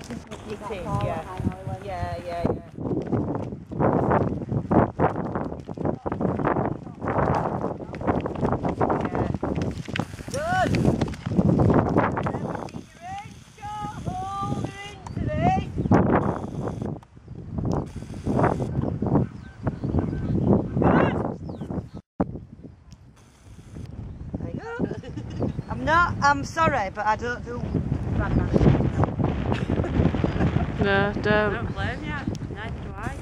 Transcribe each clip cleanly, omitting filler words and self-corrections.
You think, yeah. Yeah, yeah, yeah. I'm sorry, but I don't do bad management. No, don't. I don't blame you. Neither do I.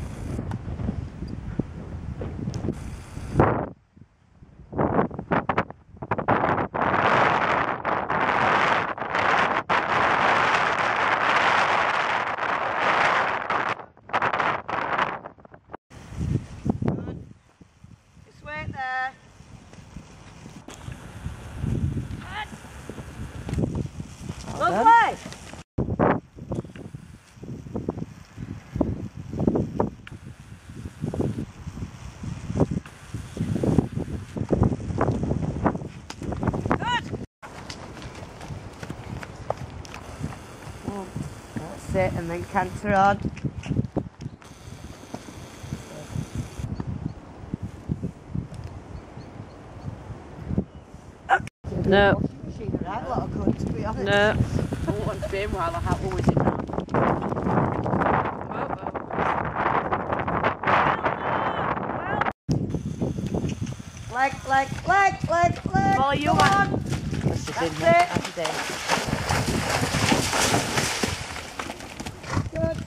Good. Just wait there. Lovely! Good! Oh, that's it, and then canter on. No. She's a right lot of good, to be honest. No. I want to be while I have always in that. Leg. Follow you on. That's it. That's it. Good.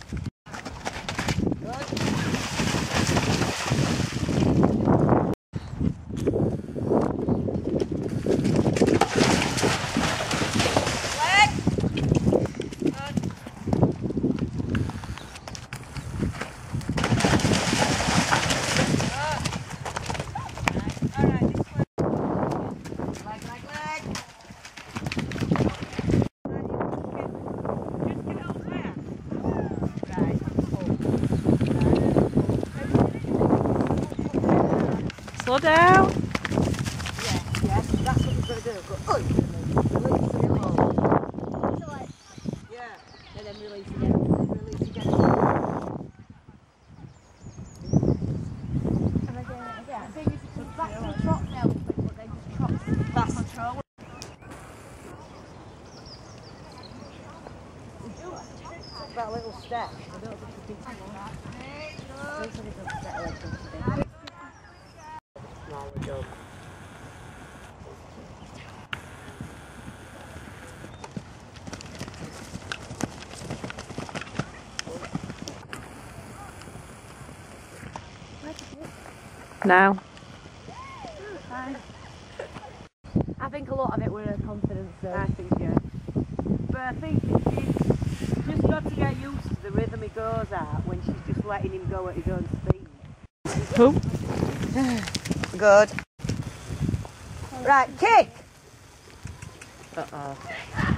Slow down. Yeah, that's what we're going to do. Go, release the ball. Yeah, and then release again. Am I doing it again? I think it's back to the trot now, but then just trot fast control. That little step. I don't think you can do that. Now. I think a lot of it were a confidence thing. I think, yeah. But I think it's just got to get used to the rhythm he goes at when she's just letting him go at his own speed. Who? Good. Right, kick! Uh-oh.